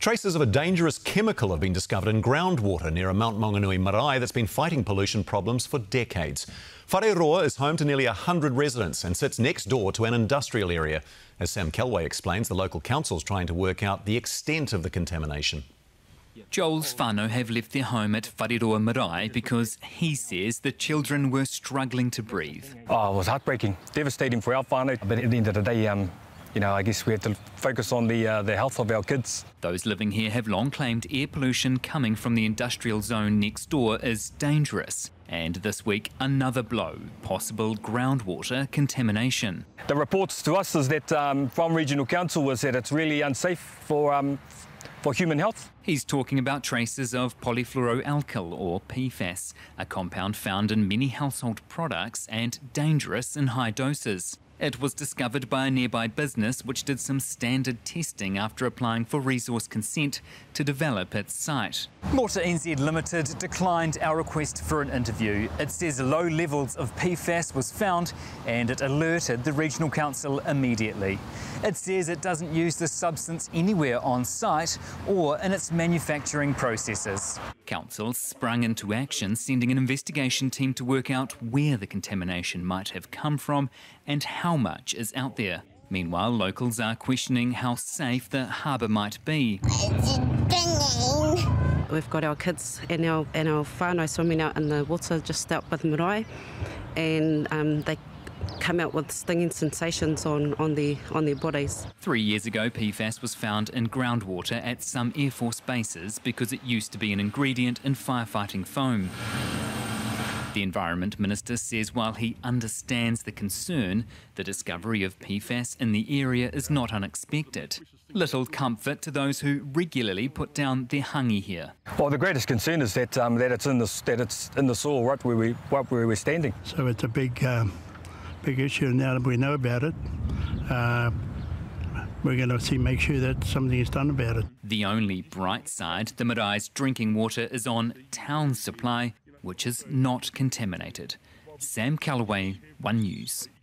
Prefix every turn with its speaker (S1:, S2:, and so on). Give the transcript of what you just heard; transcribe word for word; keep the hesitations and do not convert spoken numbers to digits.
S1: Traces of a dangerous chemical have been discovered in groundwater near a Mount Maunganui marae that's been fighting pollution problems for decades. Whareroa is home to nearly one hundred residents and sits next door to an industrial area. As Sam Kelway explains, the local council is trying to work out the extent of the contamination.
S2: Joel's whānau have left their home at Whareroa marae because he says the children were struggling to breathe.
S3: Oh, it was heartbreaking, devastating for our whānau. But at the end of the day, um, you know, I guess we have to focus on the, uh, the health of our kids.
S2: Those living here have long claimed air pollution coming from the industrial zone next door is dangerous. And this week, another blow, possible groundwater contamination.
S3: The reports to us is that um, from Regional Council was that it's really unsafe for, um, for human health.
S2: He's talking about traces of polyfluoroalkyl, or P FAS, a compound found in many household products and dangerous in high doses. It was discovered by a nearby business which did some standard testing after applying for resource consent to develop its site. Water N Z Limited declined our request for an interview. It says low levels of P FAS was found and it alerted the Regional Council immediately. It says it doesn't use the substance anywhere on site or in its manufacturing processes. Council sprung into action, sending an investigation team to work out where the contamination might have come from and how much is out there. Meanwhile, locals are questioning how safe the harbour might be.
S4: We've got our kids and our, and our whānau swimming out in the water just out by the marae, and um, they come out with stinging sensations on, on, the, on their bodies.
S2: Three years ago, P FAS was found in groundwater at some Air Force bases because it used to be an ingredient in firefighting foam. The Environment Minister says while he understands the concern, the discovery of P FAS in the area is not unexpected. Little comfort to those who regularly put down their hangi here.
S3: Well, the greatest concern is that um, that it's in the that it's in the soil right where we right where we're standing.
S5: So it's a big um, big issue now that we know about it. Uh, We're going to see, make sure that something is done about it.
S2: The only bright side, the marae's drinking water is on town supply, which is not contaminated. Sam Kelway, One News.